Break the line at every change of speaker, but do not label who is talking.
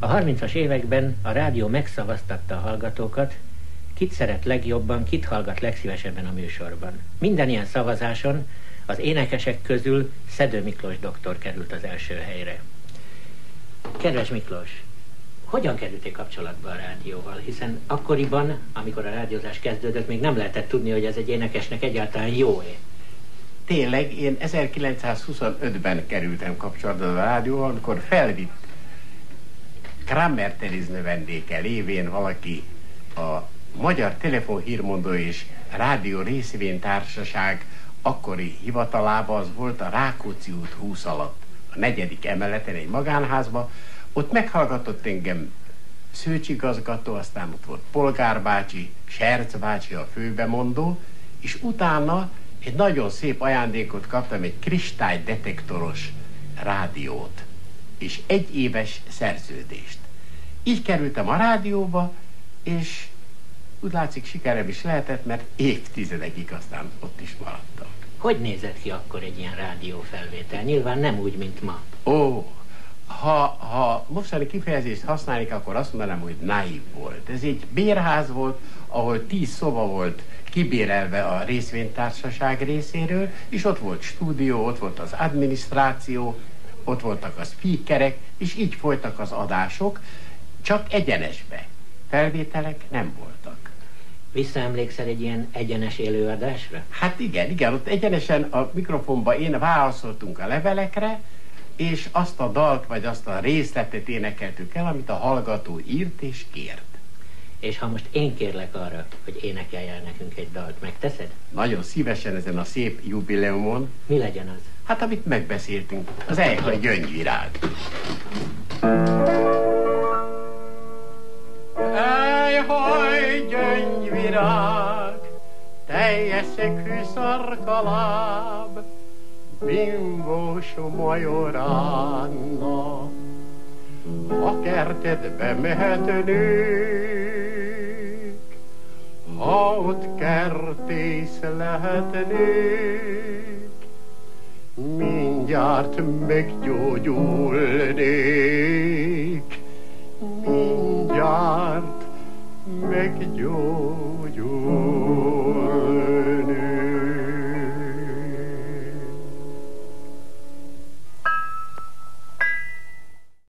A 30-as években a rádió megszavaztatta a hallgatókat, kit szeret legjobban, kit hallgat legszívesebben a műsorban. Minden ilyen szavazáson az énekesek közül Szedő Miklós doktor került az első helyre. Kedves Miklós, hogyan kerültél kapcsolatba a rádióval? Hiszen akkoriban, amikor a rádiózás kezdődött, még nem lehetett tudni, hogy ez egy énekesnek egyáltalán jó-e.
Tényleg, én 1925-ben kerültem kapcsolatba a rádióval, amikor felvitt Kramer Teréz növendéke lévén valaki a Magyar Telefonhírmondó és Rádió Részvénytársaság akkori hivatalába, az volt a Rákóczi út 20 alatt, a 4. emeleten egy magánházba. Ott meghallgatott engem Szőcs igazgató, aztán ott volt Polgár bácsi, Serc bácsi a főbemondó, és utána egy nagyon szép ajándékot kaptam, egy kristálydetektoros rádiót, és 1 éves szerződést. Így kerültem a rádióba, és úgy látszik, sikerem is lehetett, mert évtizedekig aztán ott is maradtam.
Hogy nézett ki akkor egy ilyen rádiófelvétel? Nyilván nem úgy, mint ma.
Ó, ha mostani kifejezést használnék, akkor azt mondanám, hogy naív volt. Ez egy bérház volt, ahol 10 szoba volt kibérelve a részvénytársaság részéről, és ott volt stúdió, ott volt az adminisztráció, ott voltak a speakerek, és így folytak az adások, csak egyenesbe. Felvételek nem voltak.
Visszaemlékszel egy ilyen egyenes élőadásra?
Hát igen, ott egyenesen a mikrofonba én válaszoltunk a levelekre, és azt a dalt, vagy azt a részletet énekeltük el, amit a hallgató írt és kért.
És ha most én kérlek arra, hogy énekelj el nekünk egy dalt, megteszed?
Nagyon szívesen ezen a szép jubileumon.
Mi legyen az?
Hát, amit megbeszéltünk, az Ejhaj gyöngyvirág. Ejhaj gyöngyvirág, teljes szegű szarkaláb, bimbós majoránna, a kertedbe mehetnék, ha ott kertész lehetnék, mindjárt meggyógyulnék, mindjárt meggyógyulnék.